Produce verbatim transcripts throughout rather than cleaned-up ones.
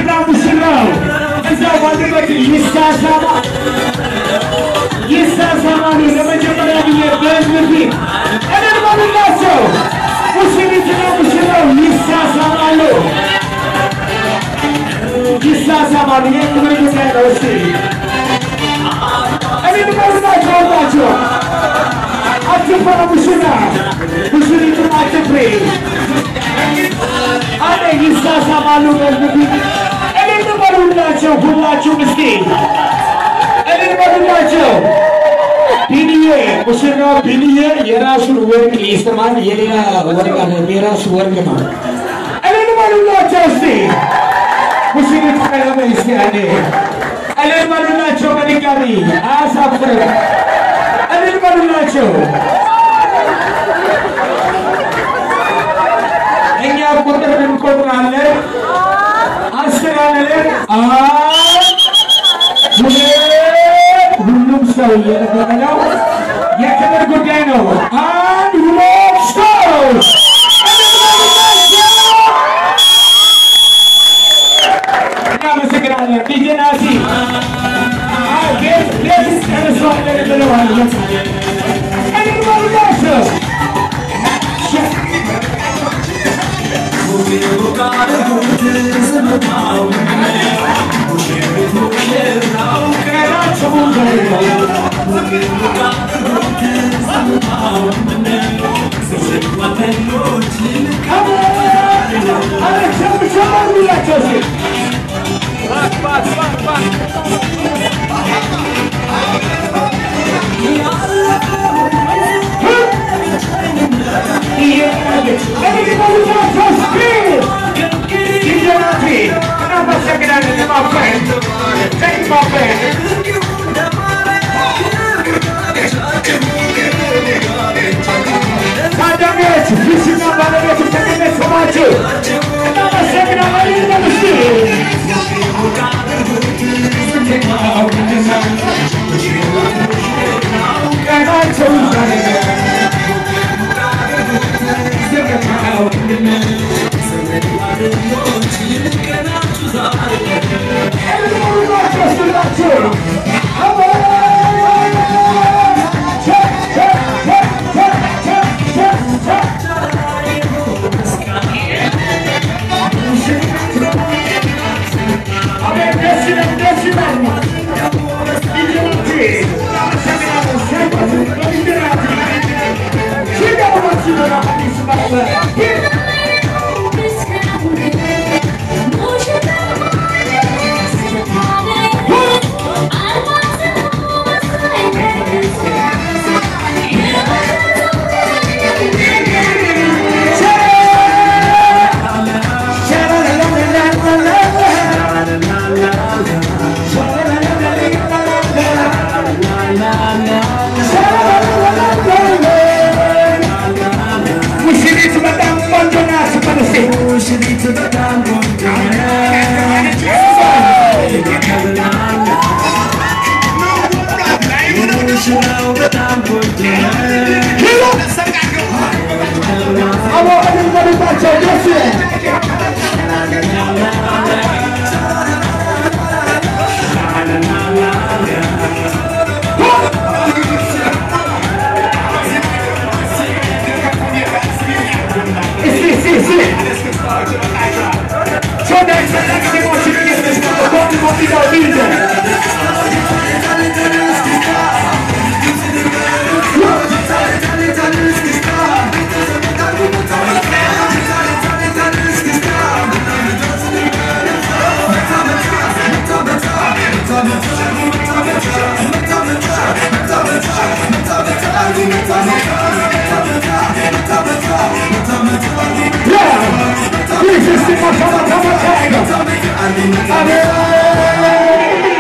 ሙሽራ ሙሽራው እዛው ባለበት ይሳሳማ ይሳሳማሉ ለመጀመሪያ ጊዜ በህዝብ ፊት እልል በሉላቸው ሙሽሪትና ሙሽራው ይሳሳማሉ ይሳሳማሉ የክብር ጉዳይ ነው እስቲ እልል በሉላቸው ወጣቸው አትፈራ ሙሽራ ሙሽሪቱን አትፍሪ አለ ይሳሳማሉ በህዝብ ፊት እልል በሉላቸው ሁላችሁም እስቲ እልል በሉላቸው ቢኒዬ ሙሽራው ቢኒዬ የራሱን ወርቅ ይስማል የሌላ ወርቅ አለ የራሱ ወርቅ ነው እልል በሉላቸው እስቲ ሙሽሪቱ ቀለበ እስቲ አለ እልል በሉላቸው በድጋሚ አያሳፍር እልል በሉላቸው እኛ ቁጥር እንቆጥራለን አስር አለን ሁሉም ሰው እየነበረ ነው የክብር ጉዳይ ነው አንድ ሁለት ሶስት እናመሰግናለን ዲጄ ናሲ ቤት ቤት ጨርሰዋለን ብለዋል እልል በሉላቸው Yeah,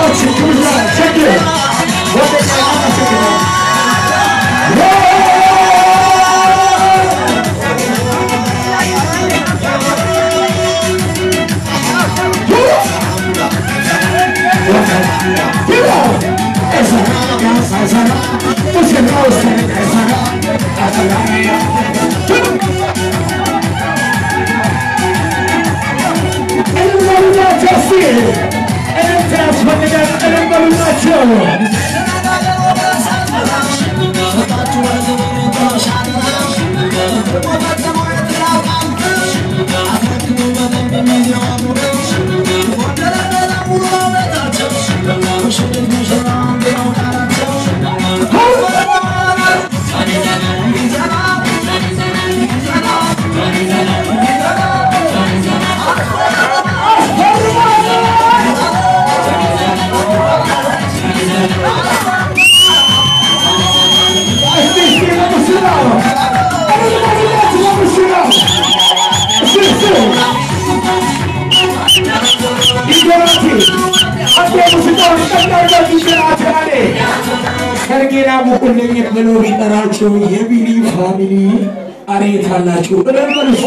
የቢሊ ፋሚሊ አሬት አላችሁ እረመልሱ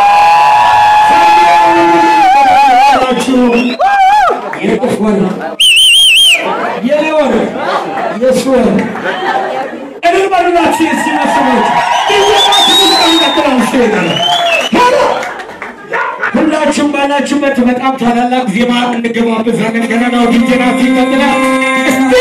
አላችሁ የጥፍወር የሌወር የስወር እረመሉላችሁ ሲመስሉት ይዘማችሁ ተቀምጣችሁ ሸይጣን ሁላችሁም ባላችሁበት በጣም ታላላቅ ዜማ እንገባበዛለን። ገና ነው ዲጄናት ይቀጥላል። እስቲ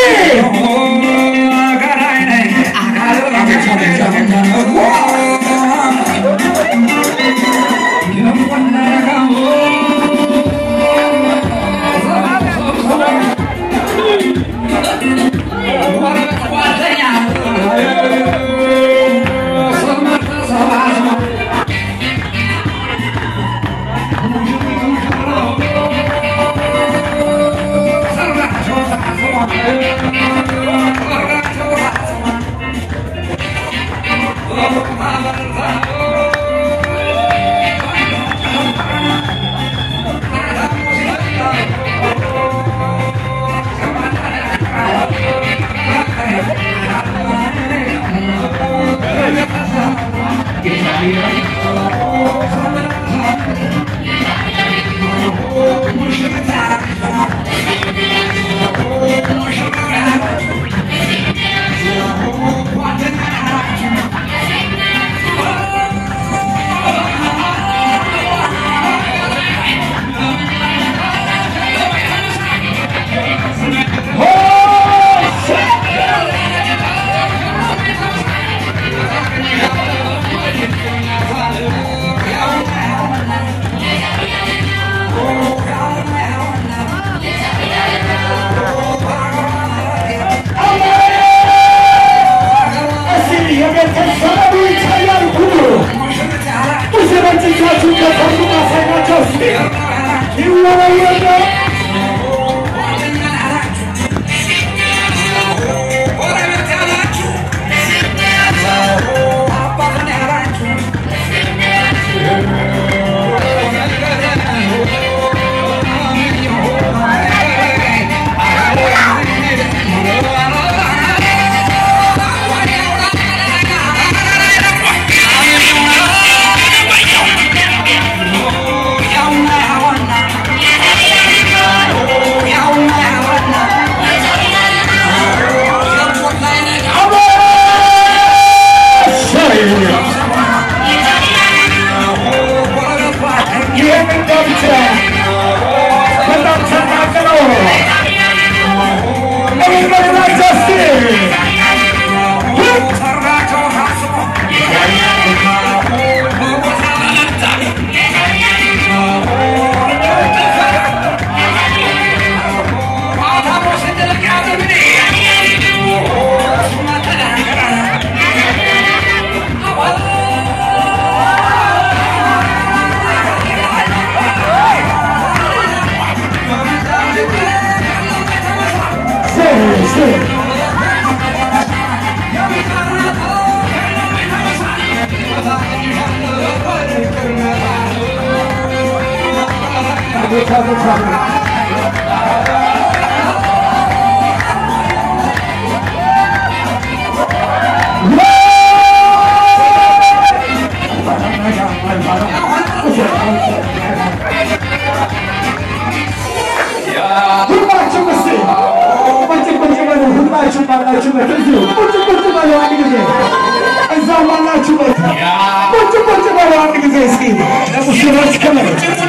ሁላችሁም ባላችሁበት እዚሁ ቁጭ ቁጭ በሉ አንድ ጊዜ እዛው ባላችሁበት ቁጭ ቁጭ በሉ አንድ ጊዜ እስኪ ለሙሽሮች ክብር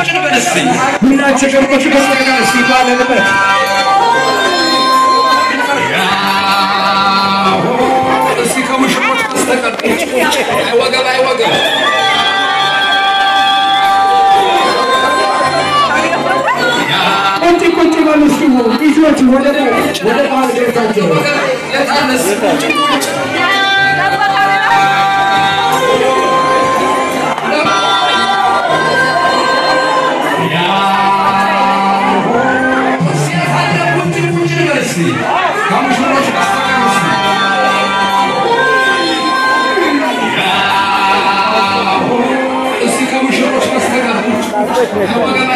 ሁላችንም ቁጭ ቁጭ ብለን እስኪ ባለንበት እስኪ ከሙሽሮች በስተቀር ቁጭ ቁጭ አይወገብ አይወገብ ቁጭ ቁጭ በሉ እስኪ ልጆች ወደ ወደ ባል ገብታችሁ ለታነስ ቁጭ ቁጭ Come on,